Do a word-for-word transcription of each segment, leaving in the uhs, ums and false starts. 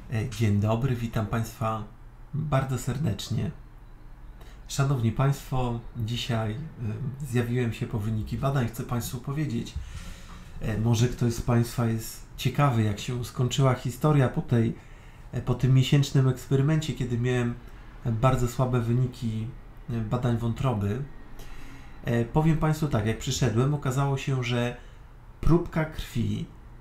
Dzień dobry, witam Państwa bardzo serdecznie. Szanowni Państwo, dzisiaj zjawiłem się po wyniki badań. Chcę Państwu powiedzieć, może ktoś z Państwa jest ciekawy, jak się skończyła historia po, tej, po tym miesięcznym eksperymencie, kiedy miałem bardzo słabe wyniki badań wątroby. Powiem Państwu tak, jak przyszedłem, okazało się, że próbka krwi,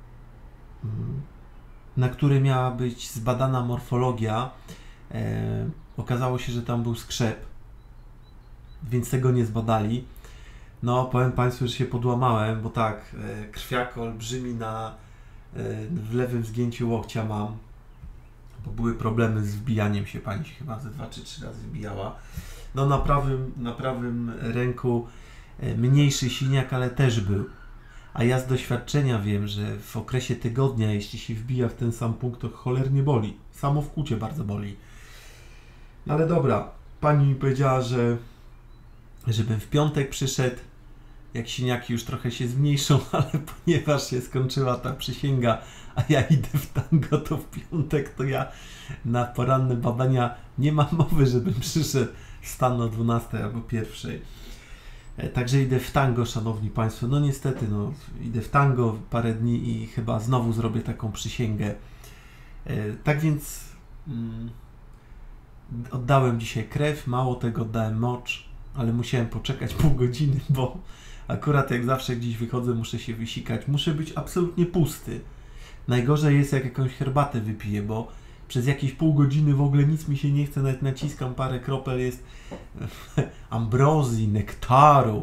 na której miała być zbadana morfologia, e, okazało się, że tam był skrzep, więc tego nie zbadali. No, powiem Państwu, że się podłamałem, bo tak, e, krwiak olbrzymi na, e, w lewym zgięciu łokcia mam, bo były problemy z wbijaniem się, pani się chyba ze dwa czy trzy razy wbijała. No, na prawym, na prawym ręku e, mniejszy siniak, ale też był. A ja z doświadczenia wiem, że w okresie tygodnia, jeśli się wbija w ten sam punkt, to cholernie boli. Samo wkłucie bardzo boli. No ale dobra, pani mi powiedziała, że żebym w piątek przyszedł, jak siniaki już trochę się zmniejszą, ale ponieważ się skończyła ta przysięga, a ja idę w tango, to w piątek to ja na poranne badania nie ma mowy, żebym przyszedł stan o dwunastej albo pierwszej. Także idę w tango, szanowni Państwo. No niestety, no, idę w tango parę dni i chyba znowu zrobię taką przysięgę. E, tak więc mm, oddałem dzisiaj krew, mało tego, oddałem mocz, ale musiałem poczekać pół godziny, bo akurat jak zawsze gdzieś wychodzę, muszę się wysikać. Muszę być absolutnie pusty. Najgorzej jest, jak jakąś herbatę wypiję, bo przez jakieś pół godziny w ogóle nic mi się nie chce, nawet naciskam parę kropel, jest ambrozji, nektaru,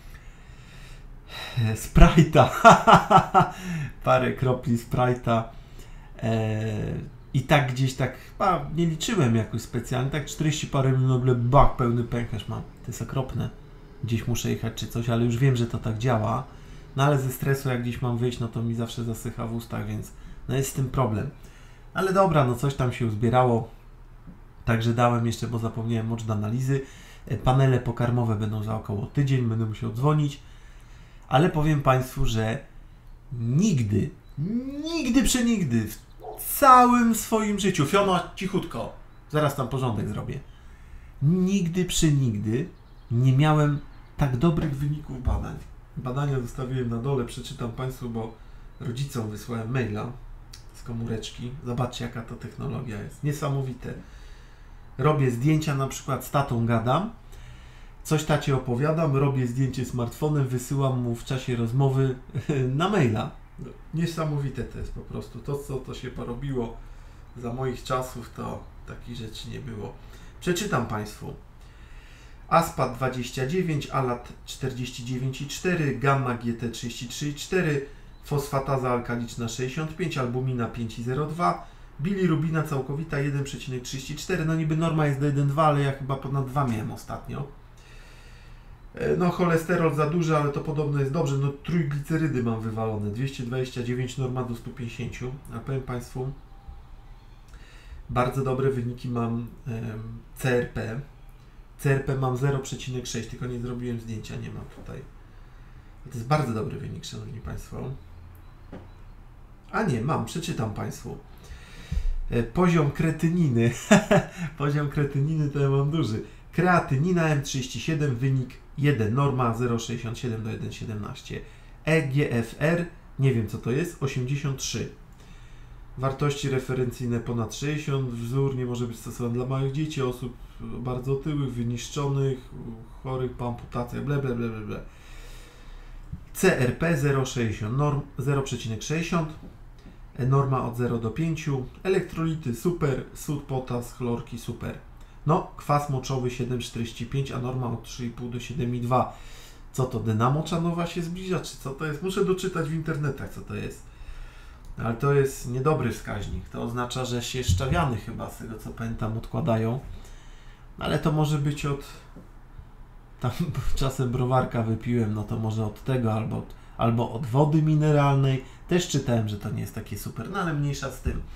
Sprite'a, parę kropli Sprite'a eee, i tak gdzieś tak, a, nie liczyłem jakoś specjalnie, tak czterdzieści parę minut, nagle bak, pełny pęcherz mam, to jest okropne, gdzieś muszę jechać czy coś, ale już wiem, że to tak działa, no ale ze stresu jak gdzieś mam wyjść, no to mi zawsze zasycha w ustach, więc no jest z tym problem. Ale dobra, no coś tam się uzbierało, także dałem jeszcze, bo zapomniałem, mocz do analizy. Panele pokarmowe będą za około tydzień, będę musiał dzwonić, ale powiem Państwu, że nigdy, nigdy przenigdy w całym swoim życiu, Fiona, cichutko, zaraz tam porządek zrobię, nigdy przenigdy nie miałem tak dobrych wyników badań. Badania zostawiłem na dole, przeczytam Państwu, bo rodzicom wysłałem maila z komóreczki. Zobaczcie, jaka to technologia jest. Niesamowite. Robię zdjęcia, na przykład z tatą gadam, coś tacie opowiadam, robię zdjęcie smartfonem, wysyłam mu w czasie rozmowy na maila. Niesamowite to jest po prostu. To, co to się porobiło za moich czasów, to takich rzeczy nie było. Przeczytam Państwu. Aspat dwadzieścia dziewięć, Alat czterdzieści dziewięć i cztery, Gamma G T trzydzieści trzy i cztery, fosfataza alkaliczna sześćdziesiąt pięć, albumina pięć i zero dwa, bilirubina całkowita jeden przecinek trzydzieści cztery, no niby norma jest do jeden przecinek dwa, ale ja chyba ponad dwa miałem ostatnio. No cholesterol za duży, ale to podobno jest dobrze, no trójglicerydy mam wywalone, dwieście dwadzieścia dziewięć, norma do stu pięćdziesięciu, a powiem Państwu, bardzo dobre wyniki mam C R P. C R P mam zero przecinek sześć, tylko nie zrobiłem zdjęcia, nie mam tutaj. To jest bardzo dobry wynik, szanowni Państwo. A nie, mam, przeczytam Państwu. Poziom kretyniny. Poziom kretyniny to ja mam duży. Kreatynina M trzydzieści siedem, wynik jeden, norma zero przecinek sześćdziesiąt siedem do jeden przecinek siedemnaście. E G F R, nie wiem co to jest, osiemdziesiąt trzy. Wartości referencyjne ponad sześćdziesiąt, wzór nie może być stosowany dla małych dzieci, osób bardzo otyłych, wyniszczonych, chorych po amputacjach, ble, ble, ble, ble, ble. C R P zero przecinek sześćdziesiąt, norm zero przecinek sześćdziesiąt, norma od zera do pięciu, elektrolity super, sód, potas, chlorki super. No, kwas moczowy siedem przecinek czterdzieści pięć, a norma od trzy i pół do siedem przecinek dwa. Co to, dynamo czanowa się zbliża, czy co to jest? Muszę doczytać w internetach, co to jest. Ale to jest niedobry wskaźnik. To oznacza, że się szczawiany chyba, z tego co pamiętam, odkładają. Ale to może być od... Tam czasem browarka wypiłem, no to może od tego, albo od, albo od wody mineralnej. Też czytałem, że to nie jest takie super, no ale mniejsza z tym.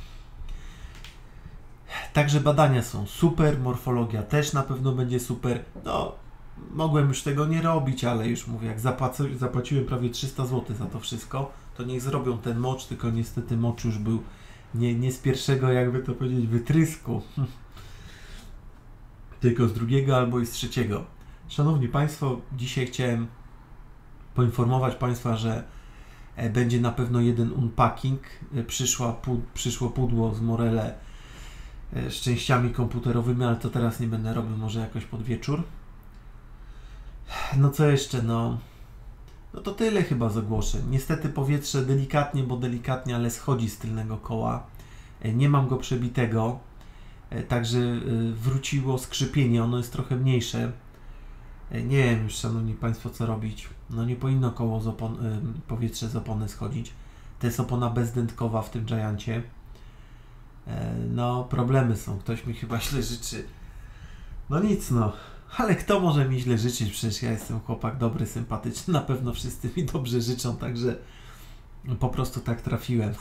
Także badania są super, morfologia też na pewno będzie super. No, mogłem już tego nie robić, ale już mówię, jak zapłaci, zapłaciłem prawie trzysta złotych za to wszystko, to niech zrobią ten mocz, tylko niestety mocz już był Nie, nie z pierwszego, jakby to powiedzieć, wytrysku, tylko z drugiego albo i z trzeciego. Szanowni Państwo, dzisiaj chciałem poinformować Państwa, że będzie na pewno jeden unpacking. Przyszła, przyszło pudło z Morele z częściami komputerowymi, ale to teraz nie będę robił, może jakoś pod wieczór. No co jeszcze? No, no to tyle chyba z ogłoszeń. Niestety powietrze delikatnie, bo delikatnie, ale schodzi z tylnego koła. Nie mam go przebitego, także wróciło skrzypienie, ono jest trochę mniejsze. Nie wiem już, szanowni Państwo, co robić. No nie powinno koło z opon, powietrze z opony schodzić. To jest opona bezdętkowa w tym Giancie. No problemy są, ktoś mi chyba źle życzy. No nic no, ale kto może mi źle życzyć? Przecież ja jestem chłopak dobry, sympatyczny, na pewno wszyscy mi dobrze życzą, także po prostu tak trafiłem.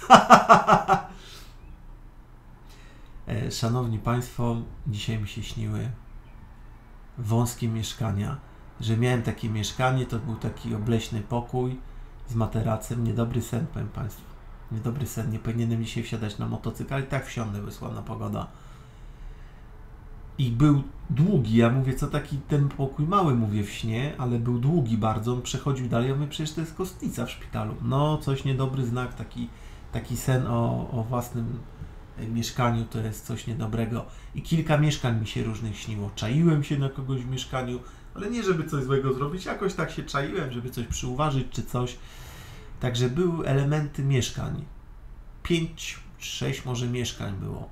Szanowni Państwo, dzisiaj mi się śniły wąskie mieszkania, że miałem takie mieszkanie, to był taki obleśny pokój z materacem, niedobry sen, powiem Państwu, niedobry sen, nie powinienem dzisiaj wsiadać na motocykl, ale tak wsiądę, wysłana pogoda. I był długi, ja mówię, co taki ten pokój mały, mówię w śnie, ale był długi bardzo, on przechodził dalej, ja mówię, przecież to jest kostnica w szpitalu. No, coś niedobry znak, taki, taki sen o, o własnym mieszkaniu to jest coś niedobrego. I kilka mieszkań mi się różnych śniło. Czaiłem się na kogoś w mieszkaniu, ale nie żeby coś złego zrobić, jakoś tak się czaiłem, żeby coś przyuważyć czy coś. Także były elementy mieszkań. Pięć, sześć może mieszkań było.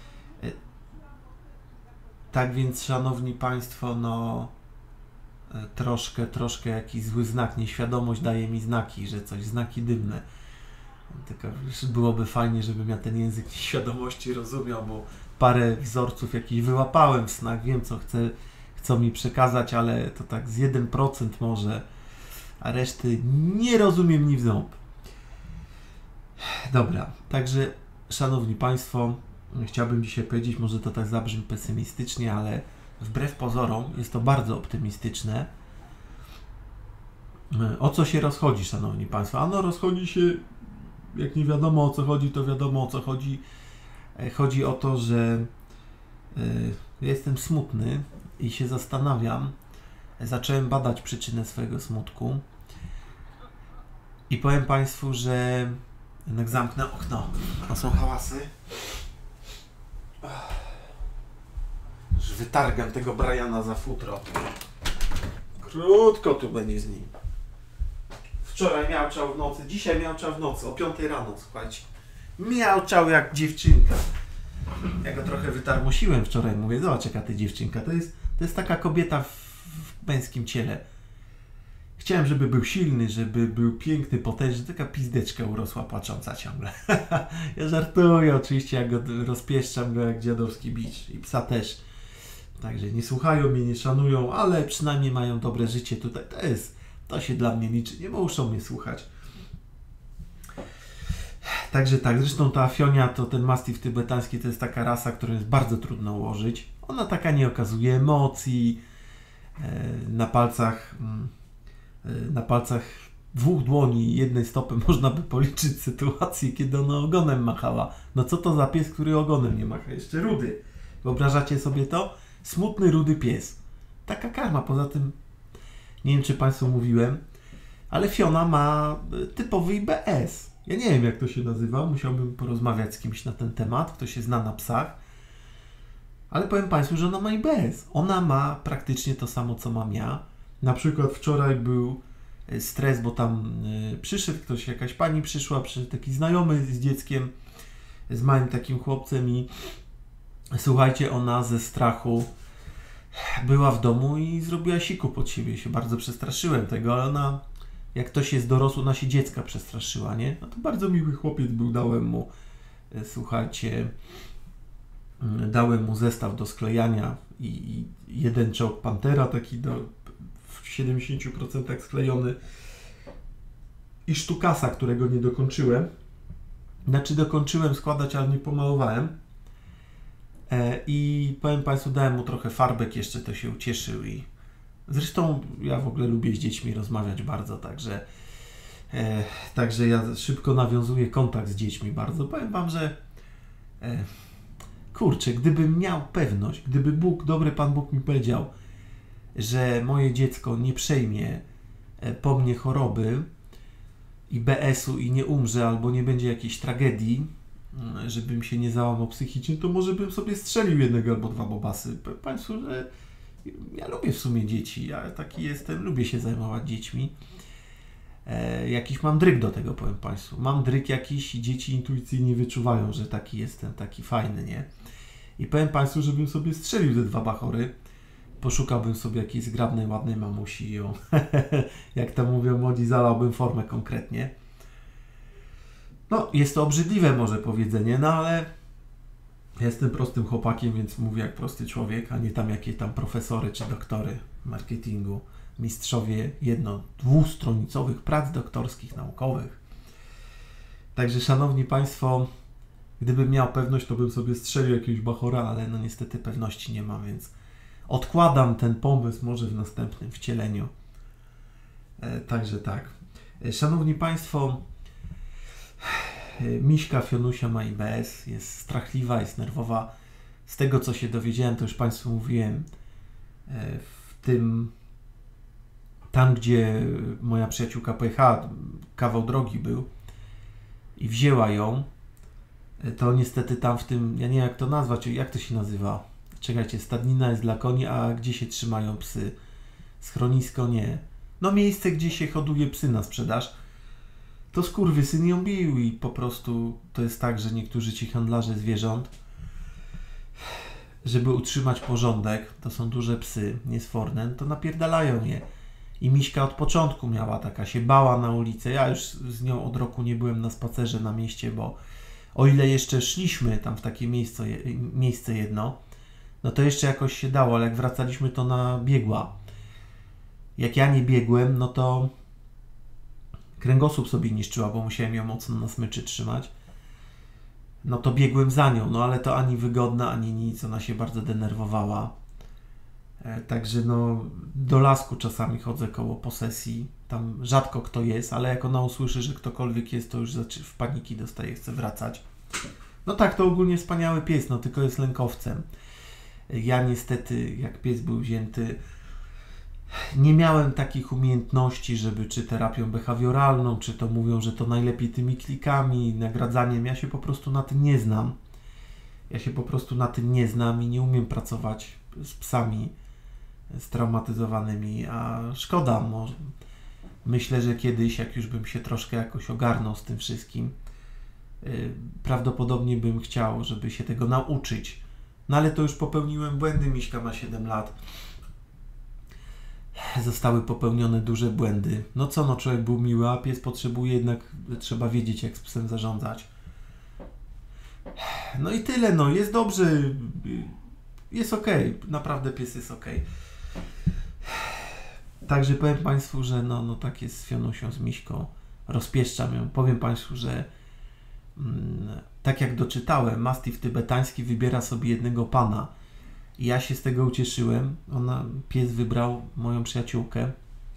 Tak więc, szanowni Państwo, no troszkę, troszkę jakiś zły znak, nieświadomość daje mi znaki, że coś, znaki dymne. Tylko byłoby fajnie, żebym ja ten język nieświadomości rozumiał, bo parę wzorców jakichś wyłapałem w snach, wiem co chce, chcą mi przekazać, ale to tak z jeden procent może, a reszty nie rozumiem ni w ząb. Dobra, także szanowni Państwo, chciałbym dzisiaj powiedzieć, może to tak zabrzmi pesymistycznie, ale wbrew pozorom jest to bardzo optymistyczne. O co się rozchodzi, szanowni Państwo? Ano rozchodzi się, jak nie wiadomo o co chodzi, to wiadomo o co chodzi. Chodzi o to, że jestem smutny i się zastanawiam. Zacząłem badać przyczynę swojego smutku i powiem Państwu, że jednak zamknę okno. A są hałasy. Już wytargam tego Briana za futro. Krótko tu będzie z nim. Wczoraj miauczał w nocy, dzisiaj miauczał w nocy, o piątej rano, słuchajcie. Miauczał jak dziewczynka. Ja go trochę wytarmosiłem wczoraj, mówię, zobacz jaka ty dziewczynka, to jest, to jest taka kobieta w, w męskim ciele. Chciałem, żeby był silny, żeby był piękny, potężny, taka pizdeczka urosła płacząca ciągle. Ja żartuję oczywiście, jak go rozpieszczam go jak dziadowski bicz i psa też. Także nie słuchają mnie, nie szanują, ale przynajmniej mają dobre życie tutaj, to jest... To się dla mnie liczy, nie muszą mnie słuchać. Także tak, zresztą ta Afionia, to ten mastiff tybetański, to jest taka rasa, którą jest bardzo trudno ułożyć. Ona taka nie okazuje emocji. Na palcach, na palcach dwóch dłoni i jednej stopy można by policzyć sytuację, kiedy ona ogonem machała. No co to za pies, który ogonem nie macha? Jeszcze rudy. Wyobrażacie sobie to? Smutny, rudy pies. Taka karma, poza tym nie wiem, czy Państwu mówiłem, ale Fiona ma typowy I B S. Ja nie wiem, jak to się nazywa, musiałbym porozmawiać z kimś na ten temat, kto się zna na psach, ale powiem Państwu, że ona ma I B S. Ona ma praktycznie to samo, co mam ja. Na przykład wczoraj był stres, bo tam przyszedł ktoś, jakaś pani przyszła, przyszedł taki znajomy z dzieckiem, z małym takim chłopcem i słuchajcie, ona ze strachu była w domu i zrobiła siku pod siebie. Się bardzo przestraszyłem tego, ale ona, jak ktoś jest dorosły, ona się dziecka przestraszyła, nie? No to bardzo miły chłopiec był, dałem mu, słuchajcie, dałem mu zestaw do sklejania i, i jeden czołg Pantera, taki do, w siedemdziesięciu procentach sklejony i sztukasa, którego nie dokończyłem. Znaczy dokończyłem składać, ale nie pomalowałem. I powiem Państwu, dałem mu trochę farbek, jeszcze to się ucieszył i zresztą ja w ogóle lubię z dziećmi rozmawiać bardzo, także e, także ja szybko nawiązuję kontakt z dziećmi bardzo. Powiem Wam, że E, kurczę, gdybym miał pewność, gdyby Bóg, dobry Pan Bóg mi powiedział, że moje dziecko nie przejmie po mnie choroby i B S u i nie umrze, albo nie będzie jakiejś tragedii, żebym się nie załamał psychicznie, to może bym sobie strzelił jednego albo dwa bobasy. Powiem Państwu, że ja lubię w sumie dzieci, ja taki jestem, lubię się zajmować dziećmi. E, jakiś mam dryg do tego, powiem Państwu. Mam dryg jakiś i dzieci intuicyjnie wyczuwają, że taki jestem, taki fajny, nie? I powiem Państwu, żebym sobie strzelił te dwa bachory, poszukałbym sobie jakiejś zgrabnej, ładnej mamusi i ją, jak to mówią młodzi, zalałbym formę konkretnie. No, jest to obrzydliwe może powiedzenie, no ale ja jestem prostym chłopakiem, więc mówię jak prosty człowiek, a nie tam jakieś tam profesory czy doktory marketingu, mistrzowie jedno, dwustronicowych prac doktorskich, naukowych. Także, szanowni Państwo, gdybym miał pewność, to bym sobie strzelił jakiegoś bachora, ale no niestety pewności nie mam, więc odkładam ten pomysł może w następnym wcieleniu. E, także tak. E, szanowni Państwo, Miśka Fionusia ma I B S, jest strachliwa, jest nerwowa. Z tego, co się dowiedziałem, to już Państwu mówiłem, w tym, tam gdzie moja przyjaciółka pojechała, kawał drogi był i wzięła ją, to niestety tam w tym, ja nie wiem jak to nazwać, jak to się nazywa? Czekajcie, stadnina jest dla koni, a gdzie się trzymają psy? Schronisko? Nie. No miejsce, gdzie się hoduje psy na sprzedaż. To skurwysyn ją bił i po prostu to jest tak, że niektórzy ci handlarze zwierząt, żeby utrzymać porządek, to są duże psy, niesforne, to napierdalają je. I Miśka od początku miała taka, się bała na ulicę. Ja już z nią od roku nie byłem na spacerze na mieście, bo o ile jeszcze szliśmy tam w takie miejsce, miejsce jedno, no to jeszcze jakoś się dało, ale jak wracaliśmy, to ona biegła. Jak ja nie biegłem, no to kręgosłup sobie niszczyła, bo musiałem ją mocno na smyczy trzymać. No to biegłem za nią, no ale to ani wygodna, ani nic. Ona się bardzo denerwowała. E, także no do lasku czasami chodzę koło posesji. Tam rzadko kto jest, ale jak ona usłyszy, że ktokolwiek jest, to już w paniki dostaje, chce wracać. No tak, to ogólnie wspaniały pies, no tylko jest lękowcem. Ja niestety, jak pies był wzięty, nie miałem takich umiejętności, żeby czy terapią behawioralną, czy to mówią, że to najlepiej tymi klikami, nagradzaniem. Ja się po prostu na tym nie znam. Ja się po prostu na tym nie znam i nie umiem pracować z psami straumatyzowanymi, a szkoda. Może. Myślę, że kiedyś, jak już bym się troszkę jakoś ogarnął z tym wszystkim, yy, prawdopodobnie bym chciał, żeby się tego nauczyć. No ale to już popełniłem błędy, Miśka ma siedem lat. Zostały popełnione duże błędy. No co, no człowiek był miły, a pies potrzebuje jednak, trzeba wiedzieć, jak z psem zarządzać. No i tyle, no jest dobrze, jest okej, okay. Naprawdę pies jest okej. Okay. Także powiem Państwu, że no, no tak jest z Fionusią, z Miśką, rozpieszczam ją. Powiem Państwu, że mm, tak jak doczytałem, mastiff tybetański wybiera sobie jednego pana. I ja się z tego ucieszyłem. Ona, pies wybrał moją przyjaciółkę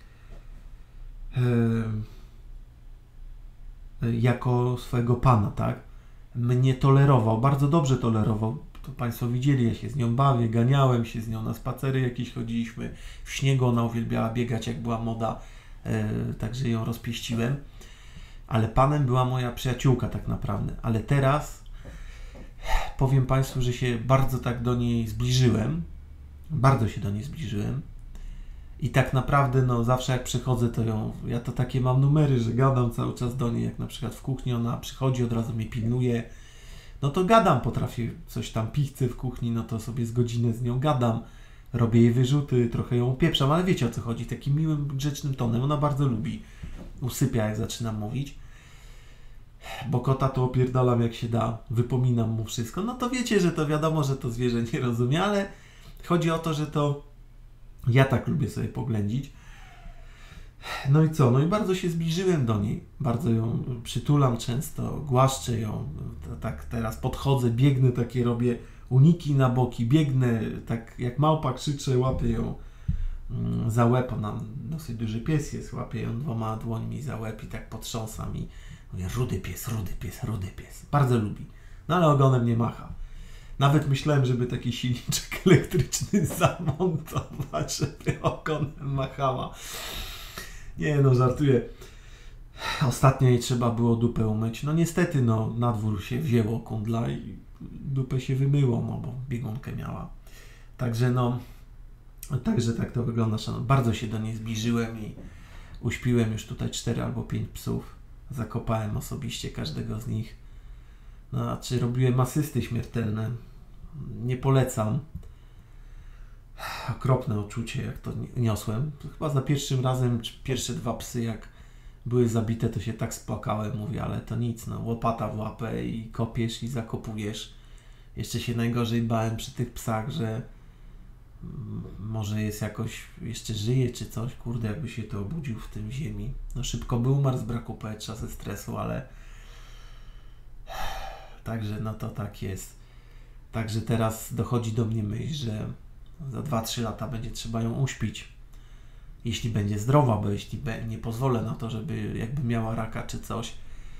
yy, jako swojego pana, tak? Mnie tolerował, bardzo dobrze tolerował. To Państwo widzieli, ja się z nią bawię, ganiałem się z nią na spacery jakieś chodziliśmy. W śniegu ona uwielbiała biegać, jak była moda, yy, także ją rozpieściłem. Ale panem była moja przyjaciółka tak naprawdę. Ale teraz powiem Państwu, że się bardzo tak do niej zbliżyłem. Bardzo się do niej zbliżyłem. I tak naprawdę, no zawsze jak przychodzę, to ją... Ja to takie mam numery, że gadam cały czas do niej. Jak na przykład w kuchni ona przychodzi, od razu mnie pilnuje. No to gadam, potrafię coś tam pichcę w kuchni, no to sobie z godzinę z nią gadam. Robię jej wyrzuty, trochę ją upieprzam, ale wiecie o co chodzi. Takim miłym, grzecznym tonem. Ona bardzo lubi. Usypia, jak zaczynam mówić. Bo kota to opierdalam jak się da, wypominam mu wszystko. No to wiecie, że to wiadomo, że to zwierzę nie rozumie, ale chodzi o to, że to ja tak lubię sobie poględzić. No i co? No i bardzo się zbliżyłem do niej. Bardzo ją przytulam często, głaszczę ją. Tak teraz podchodzę, biegnę, takie robię uniki na boki, biegnę, tak jak małpa krzyczę, łapię ją za łeb. Ona dosyć duży pies jest, łapię ją dwoma dłońmi za łeb i tak potrząsam i mówię, rudy pies, rudy pies, rudy pies. Bardzo lubi. No ale ogonem nie macha. Nawet myślałem, żeby taki silniczek elektryczny zamontować, żeby ogonem machała. Nie no, żartuję. Ostatnio jej trzeba było dupę umyć. No niestety, no na dwór się wzięło kundla i dupę się wymyło, no bo biegunkę miała. Także no, także tak to wygląda. Szanowni. Bardzo się do niej zbliżyłem i uśpiłem już tutaj cztery albo pięć psów. Zakopałem osobiście każdego z nich. No, a czy robiłem asysty śmiertelne? Nie polecam. Okropne uczucie, jak to niosłem. To chyba za pierwszym razem, czy pierwsze dwa psy, jak były zabite, to się tak spłakałem. Mówię, ale to nic, no, łopata w łapę i kopiesz i zakopujesz. Jeszcze się najgorzej bałem przy tych psach, że może jest jakoś, jeszcze żyje czy coś, kurde, jakby się to obudził w tym ziemi. No szybko by umarł z braku powietrza, ze stresu, ale także no to tak jest. Także teraz dochodzi do mnie myśl, że za dwa trzy lata będzie trzeba ją uśpić. Jeśli będzie zdrowa, bo jeśli nie pozwolę na to, żeby jakby miała raka czy coś,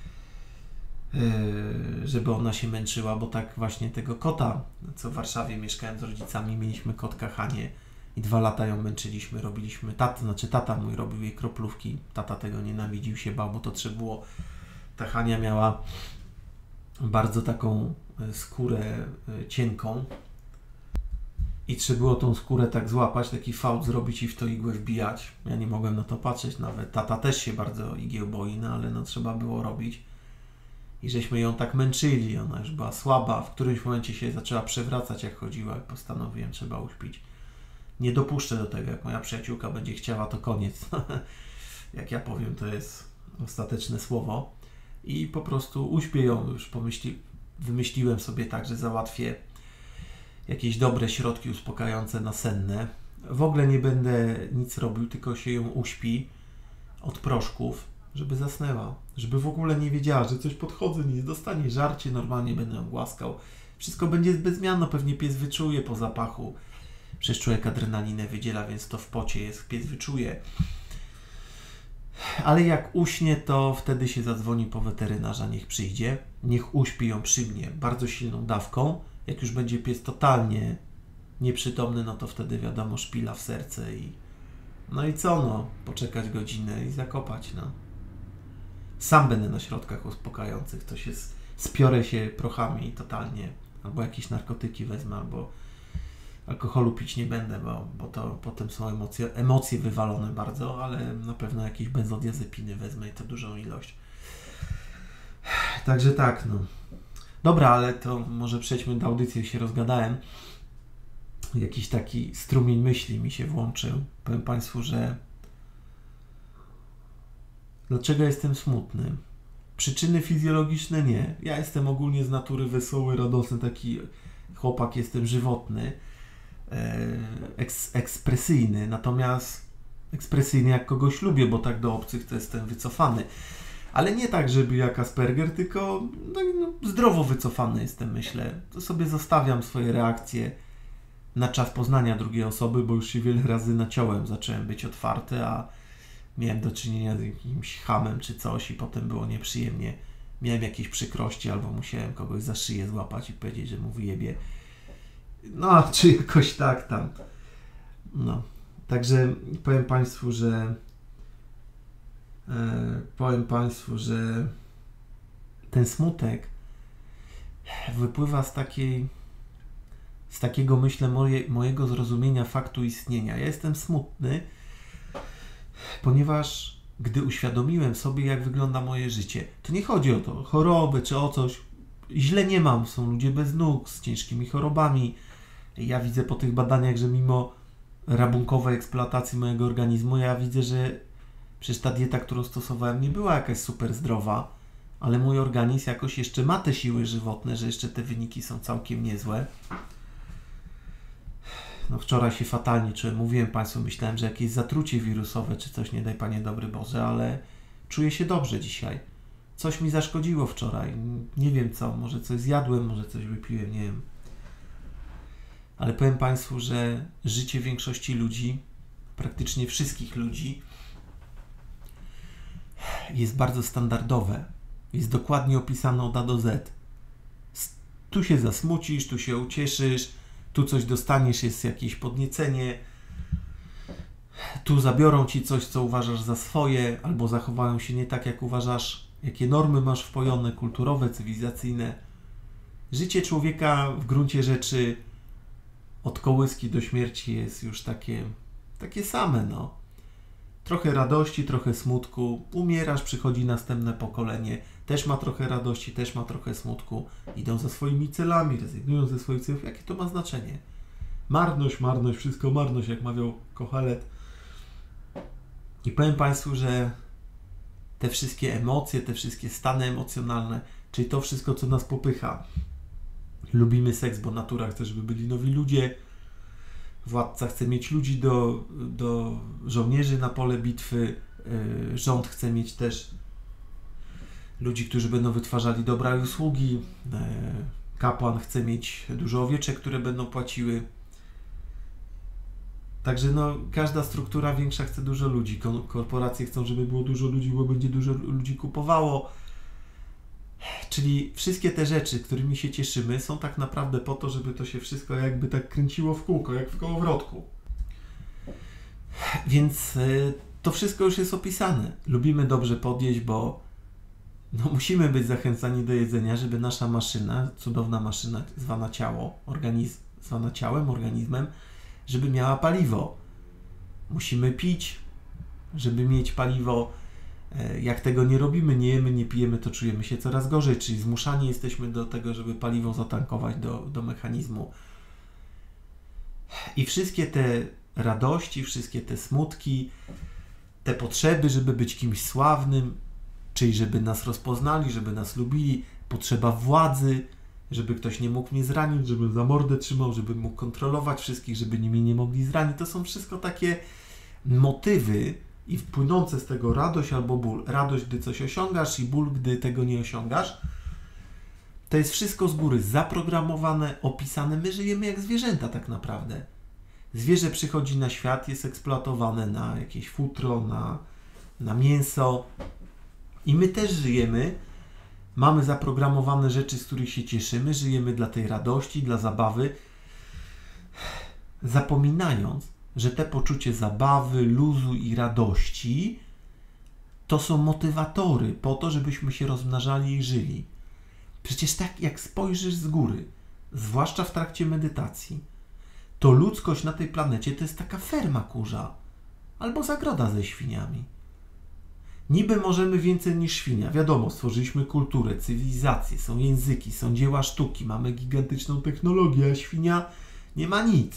żeby ona się męczyła, bo tak właśnie tego kota, co w Warszawie mieszkałem z rodzicami, mieliśmy kotka Hanię i dwa lata ją męczyliśmy, robiliśmy, tata, znaczy tata mój robił jej kroplówki, tata tego nienawidził, się bał, bo to trzeba było, ta Hania miała bardzo taką skórę cienką i trzeba było tą skórę tak złapać, taki fałd zrobić i w to igłę wbijać. Ja nie mogłem na to patrzeć nawet, tata też się bardzo igieł boi, no ale no trzeba było robić. I żeśmy ją tak męczyli, ona już była słaba, w którymś momencie się zaczęła przewracać jak chodziła i postanowiłem, trzeba uśpić. Nie dopuszczę do tego, jak moja przyjaciółka będzie chciała, to koniec. Jak ja powiem, to jest ostateczne słowo. I po prostu uśpię ją, już pomyśli, wymyśliłem sobie tak, że załatwię jakieś dobre środki uspokajające nasenne. W ogóle nie będę nic robił, tylko się ją uśpi od proszków, żeby zasnęła, żeby w ogóle nie wiedziała, że coś podchodzę, nie dostanie żarcie, normalnie będę ją głaskał. Wszystko będzie bez zmian, no pewnie pies wyczuje po zapachu. Przecież człowiek adrenalinę wydziela, więc to w pocie jest, pies wyczuje. Ale jak uśnie, to wtedy się zadzwoni po weterynarza, niech przyjdzie, niech uśpi ją przy mnie bardzo silną dawką. Jak już będzie pies totalnie nieprzytomny, no to wtedy wiadomo, szpila w serce i no i co, no, poczekać godzinę i zakopać, no. Sam będę na środkach uspokajających, to się spiorę się prochami totalnie, albo jakieś narkotyki wezmę, albo alkoholu pić nie będę, bo, bo to potem są emocje, emocje wywalone bardzo, ale na pewno jakieś benzodiazepiny wezmę i to dużą ilość. Także tak, no. Dobra, ale to może przejdźmy do audycji, się rozgadałem. Jakiś taki strumień myśli mi się włączył. Powiem Państwu, że dlaczego jestem smutny? Przyczyny fizjologiczne nie. Ja jestem ogólnie z natury wesoły, radosny, taki chłopak, jestem żywotny, eks, ekspresyjny, natomiast ekspresyjny jak kogoś lubię, bo tak do obcych to jestem wycofany. Ale nie tak, żeby jak Asperger, tylko no, no, zdrowo wycofany jestem, myślę. To sobie zostawiam swoje reakcje na czas poznania drugiej osoby, bo już się wiele razy naciąłem, zacząłem być otwarty, a miałem do czynienia z jakimś chamem czy coś i potem było nieprzyjemnie. Miałem jakieś przykrości albo musiałem kogoś za szyję złapać i powiedzieć, że mu wyjebie. No, czy jakoś tak tam. No, także powiem Państwu, że e, powiem Państwu, że ten smutek wypływa z takiej z takiego, myślę, moje, mojego zrozumienia faktu istnienia. Ja jestem smutny, ponieważ gdy uświadomiłem sobie, jak wygląda moje życie, to nie chodzi o to, choroby czy o coś. Źle nie mam, są ludzie bez nóg, z ciężkimi chorobami. Ja widzę po tych badaniach, że mimo rabunkowej eksploatacji mojego organizmu, ja widzę, że przecież ta dieta, którą stosowałem, nie była jakaś super zdrowa, ale mój organizm jakoś jeszcze ma te siły żywotne, że jeszcze te wyniki są całkiem niezłe. No wczoraj się fatalnie czułem, mówiłem Państwu, myślałem, że jakieś zatrucie wirusowe czy coś, nie daj Panie dobry Boże, ale czuję się dobrze dzisiaj. Coś mi zaszkodziło wczoraj, nie wiem co, może coś zjadłem, może coś wypiłem, nie wiem. Ale powiem Państwu, że życie większości ludzi, praktycznie wszystkich ludzi, jest bardzo standardowe. Jest dokładnie opisane od A do Z. Tu się zasmucisz, tu się ucieszysz, tu coś dostaniesz, jest jakieś podniecenie, tu zabiorą ci coś, co uważasz za swoje, albo zachowają się nie tak, jak uważasz, jakie normy masz wpojone, kulturowe, cywilizacyjne. Życie człowieka w gruncie rzeczy od kołyski do śmierci jest już takie, takie same, no. Trochę radości, trochę smutku. Umierasz, przychodzi następne pokolenie. Też ma trochę radości, też ma trochę smutku. Idą za swoimi celami, rezygnują ze swoich celów. Jakie to ma znaczenie? Marność, marność, wszystko marność, jak mawiał Kohelet. I powiem Państwu, że te wszystkie emocje, te wszystkie stany emocjonalne, czyli to wszystko, co nas popycha. Lubimy seks, bo natura chce, żeby byli nowi ludzie. Władca chce mieć ludzi do, do żołnierzy na pole bitwy. Yy, rząd chce mieć też ludzi, którzy będą wytwarzali dobra i usługi. Yy, kapłan chce mieć dużo owieczek, które będą płaciły. Także no, każda struktura większa chce dużo ludzi. Korporacje chcą, żeby było dużo ludzi, bo będzie dużo ludzi kupowało. Czyli wszystkie te rzeczy, którymi się cieszymy, są tak naprawdę po to, żeby to się wszystko jakby tak kręciło w kółko, jak w kołowrotku. Więc y, to wszystko już jest opisane. Lubimy dobrze podjeść, bo no, musimy być zachęcani do jedzenia, żeby nasza maszyna, cudowna maszyna zwana ciało, organizm, zwana ciałem, organizmem, żeby miała paliwo. Musimy pić, żeby mieć paliwo. Jak tego nie robimy, nie jemy, nie pijemy, to czujemy się coraz gorzej, czyli zmuszani jesteśmy do tego, żeby paliwo zatankować do, do mechanizmu. I wszystkie te radości, wszystkie te smutki, te potrzeby, żeby być kimś sławnym, czyli żeby nas rozpoznali, żeby nas lubili, potrzeba władzy, żeby ktoś nie mógł mnie zranić, żebym za mordę trzymał, żebym mógł kontrolować wszystkich, żeby mnie nie mogli zranić. To są wszystko takie motywy, i płynące z tego radość albo ból. Radość, gdy coś osiągasz, i ból, gdy tego nie osiągasz. To jest wszystko z góry zaprogramowane, opisane. My żyjemy jak zwierzęta tak naprawdę. Zwierzę przychodzi na świat, jest eksploatowane na jakieś futro, na, na mięso. I my też żyjemy. Mamy zaprogramowane rzeczy, z których się cieszymy. Żyjemy dla tej radości, dla zabawy. Zapominając, że te poczucie zabawy, luzu i radości to są motywatory po to, żebyśmy się rozmnażali i żyli. Przecież tak jak spojrzysz z góry, zwłaszcza w trakcie medytacji, to ludzkość na tej planecie to jest taka ferma kurza albo zagroda ze świniami. Niby możemy więcej niż świnia. Wiadomo, stworzyliśmy kulturę, cywilizację, są języki, są dzieła sztuki, mamy gigantyczną technologię, a świnia nie ma nic.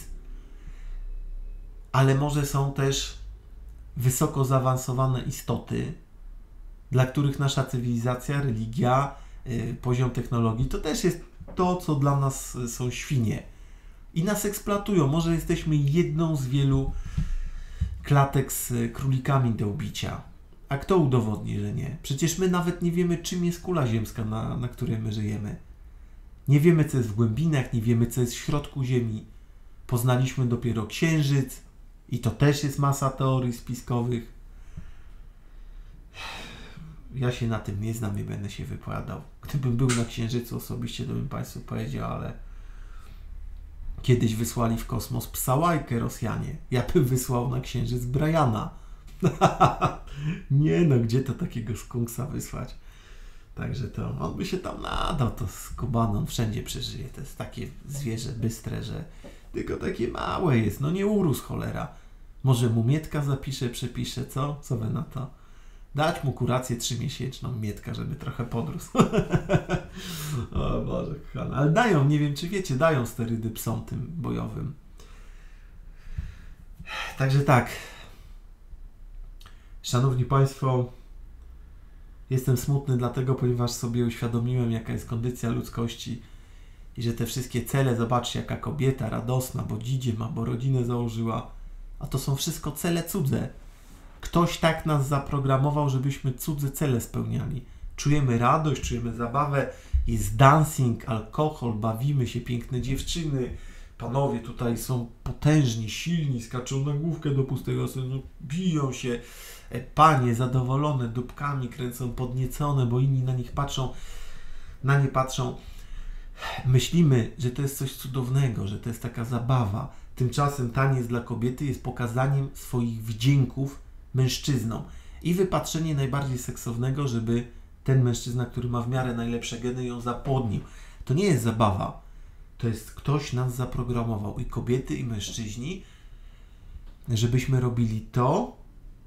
Ale może są też wysoko zaawansowane istoty, dla których nasza cywilizacja, religia, yy, poziom technologii to też jest to, co dla nas są świnie. I nas eksploatują. Może jesteśmy jedną z wielu klatek z królikami do ubicia. A kto udowodni, że nie? Przecież my nawet nie wiemy, czym jest kula ziemska, na, na której my żyjemy. Nie wiemy, co jest w głębinach, nie wiemy, co jest w środku Ziemi. Poznaliśmy dopiero Księżyc i to też jest masa teorii spiskowych. Ja się na tym nie znam, nie będę się wypowiadał. Gdybym był na Księżycu osobiście, to bym Państwu powiedział, ale kiedyś wysłali w kosmos psałajkę Rosjanie. Ja bym wysłał na Księżyc Briana. Nie no, gdzie to takiego skunksa wysłać? Także to, on by się tam nadał, to skubany, on wszędzie przeżyje. To jest takie zwierzę bystre, że tylko takie małe jest, no nie urósł cholera. Może mu Mietka zapisze, przepisze, co? Co wy na to? Dać mu kurację trzymiesięczną Mietka, żeby trochę podrósł. O Boże, kochana. Ale dają, nie wiem czy wiecie, dają sterydy psom tym bojowym. Także tak. Szanowni Państwo, jestem smutny dlatego, ponieważ sobie uświadomiłem, jaka jest kondycja ludzkości i że te wszystkie cele, zobaczcie, jaka kobieta radosna, bo dzidzie ma, bo rodzinę założyła, a to są wszystko cele cudze. Ktoś tak nas zaprogramował, żebyśmy cudze cele spełniali. Czujemy radość, czujemy zabawę, jest dancing, alkohol, bawimy się, piękne dziewczyny, panowie tutaj są potężni, silni, skaczą na główkę do pustego snu, biją się, panie zadowolone, dupkami kręcą, podniecone, bo inni na nich patrzą, na nie patrzą. Myślimy, że to jest coś cudownego, że to jest taka zabawa. Tymczasem taniec dla kobiety jest pokazaniem swoich wdzięków mężczyznom i wypatrzenie najbardziej seksownego, żeby ten mężczyzna, który ma w miarę najlepsze geny, ją zapłodnił. To nie jest zabawa. To jest ktoś nas zaprogramował, i kobiety, i mężczyźni, żebyśmy robili to,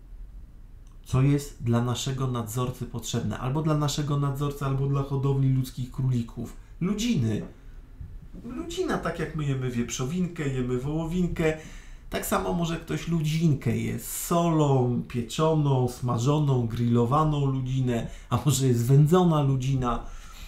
co jest dla naszego nadzorcy potrzebne. Albo dla naszego nadzorcy, albo dla hodowli ludzkich królików. Ludziny. Ludzina, tak jak my jemy wieprzowinkę, jemy wołowinkę, tak samo może ktoś ludzinkę je z solą, pieczoną, smażoną, grillowaną ludzinę, a może jest wędzona ludzina,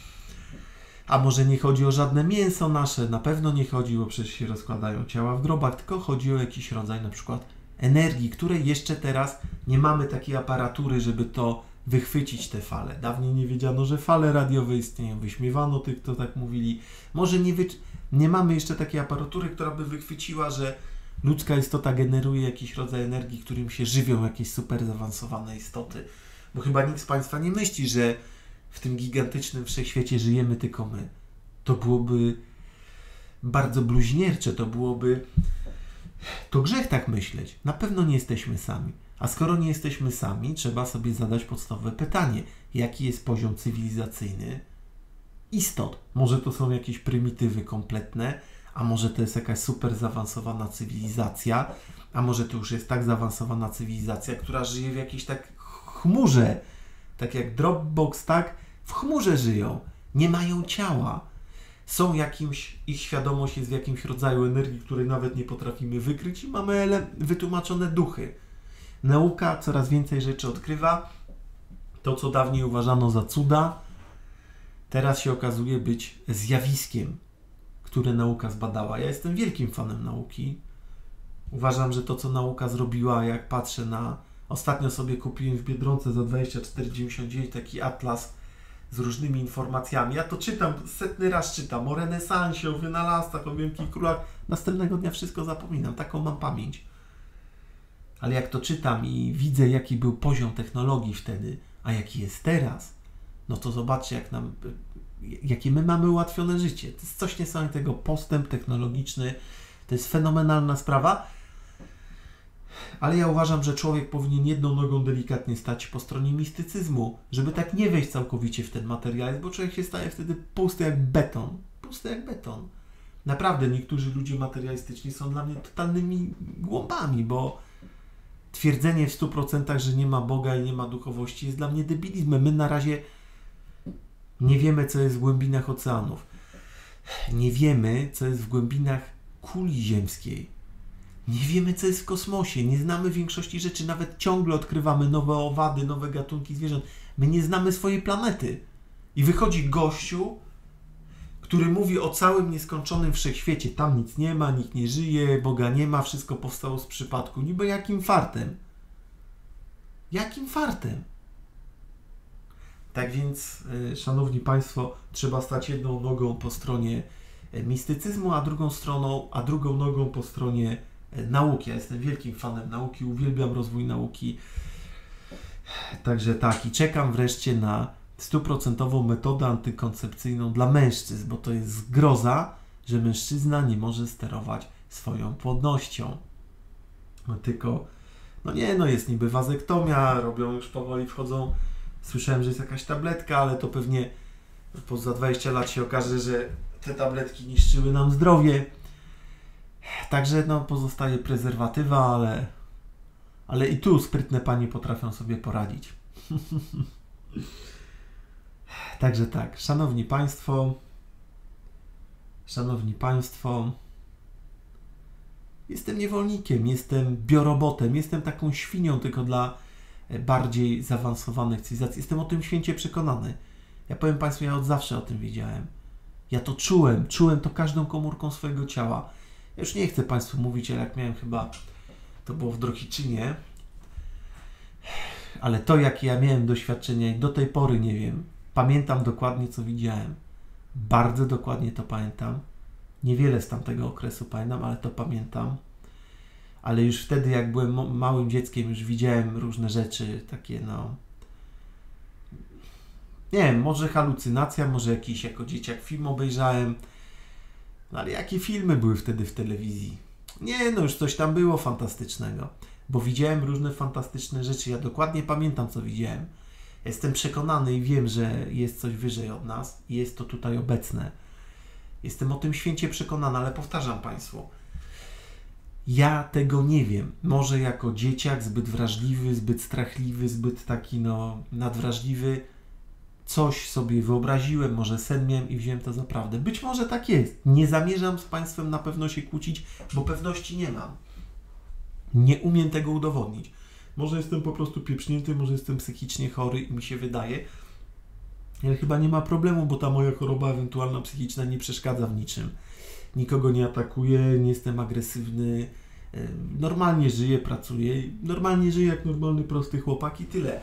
a może nie chodzi o żadne mięso nasze, na pewno nie chodzi, bo przecież się rozkładają ciała w grobach, tylko chodzi o jakiś rodzaj na przykład energii, której jeszcze teraz nie mamy takiej aparatury, żeby to wychwycić, te fale. Dawniej nie wiedziano, że fale radiowe istnieją, wyśmiewano tych, kto tak mówili. Może nie, wy... nie mamy jeszcze takiej aparatury, która by wychwyciła, że ludzka istota generuje jakiś rodzaj energii, którym się żywią jakieś super zaawansowane istoty. Bo chyba nikt z Państwa nie myśli, że w tym gigantycznym wszechświecie żyjemy tylko my. To byłoby bardzo bluźniercze, to byłoby... To grzech tak myśleć. Na pewno nie jesteśmy sami. A skoro nie jesteśmy sami, trzeba sobie zadać podstawowe pytanie. Jaki jest poziom cywilizacyjny istot? Może to są jakieś prymitywy kompletne, a może to jest jakaś super zaawansowana cywilizacja, a może to już jest tak zaawansowana cywilizacja, która żyje w jakiejś tak chmurze, tak jak Dropbox, tak? W chmurze żyją. Nie mają ciała. Są jakimś, ich świadomość jest w jakimś rodzaju energii, której nawet nie potrafimy wykryć, i mamy ele- wytłumaczone duchy. Nauka coraz więcej rzeczy odkrywa. To, co dawniej uważano za cuda, teraz się okazuje być zjawiskiem, które nauka zbadała. Ja jestem wielkim fanem nauki. Uważam, że to, co nauka zrobiła, jak patrzę na... Ostatnio sobie kupiłem w Biedronce za dwadzieścia cztery dziewięćdziesiąt dziewięć taki atlas z różnymi informacjami. Ja to czytam, setny raz czytam o renesansie, o wynalazcach, o wielkich królach. Następnego dnia wszystko zapominam. Taką mam pamięć. Ale jak to czytam i widzę, jaki był poziom technologii wtedy, a jaki jest teraz, no to zobaczcie, jak nam, jakie my mamy ułatwione życie. To jest coś niesamowitego. Postęp technologiczny to jest fenomenalna sprawa. Ale ja uważam, że człowiek powinien jedną nogą delikatnie stać po stronie mistycyzmu, żeby tak nie wejść całkowicie w ten materializm, bo człowiek się staje wtedy pusty jak beton. Pusty jak beton. Naprawdę niektórzy ludzie materialistyczni są dla mnie totalnymi głąbami, bo twierdzenie w stu procentach, że nie ma Boga i nie ma duchowości, jest dla mnie debilizmem. My na razie nie wiemy, co jest w głębinach oceanów. Nie wiemy, co jest w głębinach kuli ziemskiej. Nie wiemy, co jest w kosmosie. Nie znamy większości rzeczy. Nawet ciągle odkrywamy nowe owady, nowe gatunki zwierząt. My nie znamy swojej planety. I wychodzi gościu, który mówi o całym nieskończonym wszechświecie. Tam nic nie ma, nikt nie żyje, Boga nie ma, wszystko powstało z przypadku. Niby jakim fartem? Jakim fartem? Tak więc, yy, szanowni Państwo, trzeba stać jedną nogą po stronie mistycyzmu, a drugą stroną, a drugą nogą po stronie yy, nauki. Ja jestem wielkim fanem nauki, uwielbiam rozwój nauki. Także tak, i czekam wreszcie na stuprocentową metodę antykoncepcyjną dla mężczyzn, bo to jest zgroza, że mężczyzna nie może sterować swoją płodnością. No tylko, no nie, no jest niby wazektomia, robią już powoli, wchodzą, słyszałem, że jest jakaś tabletka, ale to pewnie za dwadzieścia lat się okaże, że te tabletki niszczyły nam zdrowie. Także no pozostaje prezerwatywa, ale, ale i tu sprytne panie potrafią sobie poradzić. Także tak, szanowni Państwo, szanowni Państwo, jestem niewolnikiem, jestem biorobotem, jestem taką świnią tylko dla bardziej zaawansowanych cywilizacji. Jestem o tym święcie przekonany. Ja powiem Państwu, ja od zawsze o tym wiedziałem. Ja to czułem, czułem to każdą komórką swojego ciała. Ja już nie chcę Państwu mówić, ale jak miałem chyba, to było w Drohiczynie, ale to, jakie ja miałem doświadczenia i do tej pory nie wiem. Pamiętam dokładnie, co widziałem. Bardzo dokładnie to pamiętam. Niewiele z tamtego okresu pamiętam, ale to pamiętam. Ale już wtedy, jak byłem małym dzieckiem, już widziałem różne rzeczy, takie no... Nie wiem, może halucynacja, może jakiś jako dzieciak film obejrzałem. No ale jakie filmy były wtedy w telewizji? Nie, no już coś tam było fantastycznego. Bo widziałem różne fantastyczne rzeczy. Ja dokładnie pamiętam, co widziałem. Jestem przekonany i wiem, że jest coś wyżej od nas i jest to tutaj obecne. Jestem o tym święcie przekonany, ale powtarzam Państwu, ja tego nie wiem. Może jako dzieciak zbyt wrażliwy, zbyt strachliwy, zbyt taki no nadwrażliwy, coś sobie wyobraziłem, może sen miałem i wziąłem to za prawdę. Być może tak jest. Nie zamierzam z Państwem na pewno się kłócić, bo pewności nie mam. Nie umiem tego udowodnić. Może jestem po prostu pieprznięty, może jestem psychicznie chory i mi się wydaje, ale chyba nie ma problemu, bo ta moja choroba ewentualna psychiczna nie przeszkadza w niczym. Nikogo nie atakuję, nie jestem agresywny, normalnie żyję, pracuję, normalnie żyję jak normalny, prosty chłopak i tyle.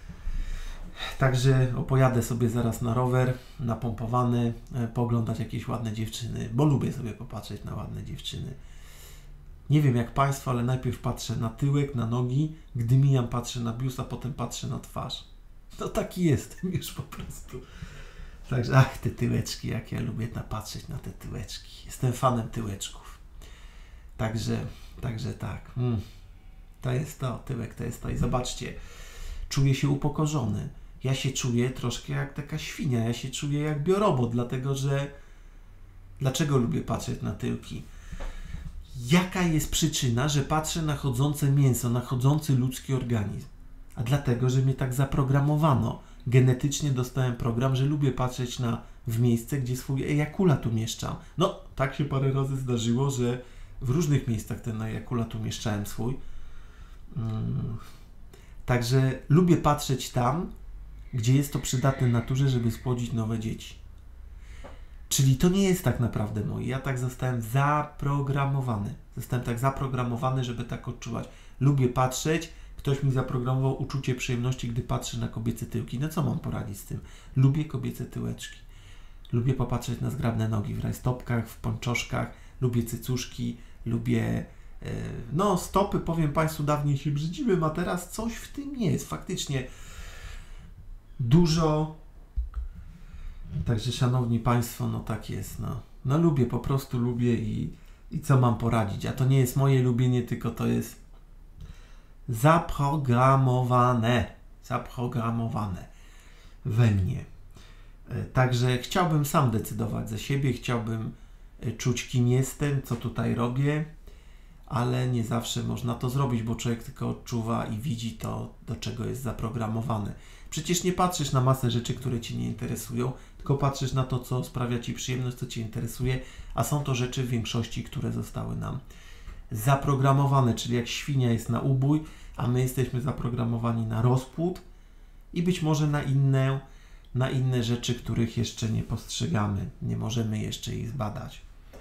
Także opojadę sobie zaraz na rower, napompowany, pooglądać jakieś ładne dziewczyny, bo lubię sobie popatrzeć na ładne dziewczyny. Nie wiem jak Państwo, ale najpierw patrzę na tyłek, na nogi, gdy mijam, patrzę na biust, a potem patrzę na twarz. No taki jestem już po prostu. Także, ach, te tyłeczki, jak ja lubię napatrzeć na te tyłeczki. Jestem fanem tyłeczków. Także, także tak. Mm. To jest to, tyłek to jest to. I zobaczcie, czuję się upokorzony. Ja się czuję troszkę jak taka świnia. Ja się czuję jak biorobot, dlatego że... Dlaczego lubię patrzeć na tyłki? Jaka jest przyczyna, że patrzę na chodzące mięso, na chodzący ludzki organizm? A dlatego, że mnie tak zaprogramowano. Genetycznie dostałem program, że lubię patrzeć na, w miejsce, gdzie swój ejakulat umieszczam. No, tak się parę razy zdarzyło, że w różnych miejscach ten ejakulat umieszczałem swój. Hmm. Także lubię patrzeć tam, gdzie jest to przydatne naturze, żeby spłodzić nowe dzieci. Czyli to nie jest tak naprawdę moje. Ja tak zostałem zaprogramowany. Zostałem tak zaprogramowany, żeby tak odczuwać. Lubię patrzeć. Ktoś mi zaprogramował uczucie przyjemności, gdy patrzy na kobiece tyłki. No co mam poradzić z tym? Lubię kobiece tyłeczki. Lubię popatrzeć na zgrabne nogi w rajstopkach, w pończoszkach. Lubię cycuszki. Lubię... Yy, no stopy, powiem Państwu, dawniej się brzydziłem, a teraz coś w tym jest. Faktycznie dużo... Także szanowni Państwo, no tak jest. No, no lubię, po prostu lubię i, i co mam poradzić? A to nie jest moje lubienie, tylko to jest zaprogramowane. Zaprogramowane we mnie. Także chciałbym sam decydować za siebie, chciałbym czuć, kim jestem, co tutaj robię, ale nie zawsze można to zrobić, bo człowiek tylko odczuwa i widzi to, do czego jest zaprogramowany. Przecież nie patrzysz na masę rzeczy, które Cię nie interesują, tylko patrzysz na to, co sprawia Ci przyjemność, co Cię interesuje, a są to rzeczy w większości, które zostały nam zaprogramowane, czyli jak świnia jest na ubój, a my jesteśmy zaprogramowani na rozpłód i być może na inne, na inne rzeczy, których jeszcze nie postrzegamy, nie możemy jeszcze ich zbadać.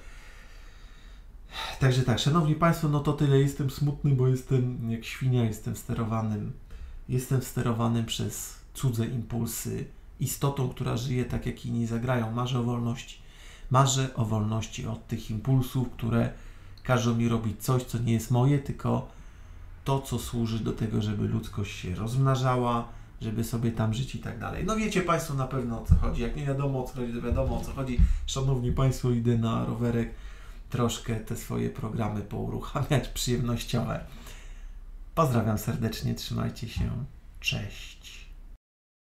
Także tak, szanowni Państwo, no to tyle. Jestem smutny, bo jestem jak świnia, jestem sterowanym, jestem sterowanym przez cudze impulsy, istotą, która żyje tak, jak inni zagrają. Marzę o wolności. Marzę o wolności od tych impulsów, które każą mi robić coś, co nie jest moje, tylko to, co służy do tego, żeby ludzkość się rozmnażała, żeby sobie tam żyć i tak dalej. No wiecie Państwo na pewno, o co chodzi. Jak nie wiadomo, o co chodzi, to wiadomo, o co chodzi. Szanowni Państwo, idę na rowerek troszkę te swoje programy pouruchamiać przyjemnościowe. Pozdrawiam serdecznie, trzymajcie się, cześć.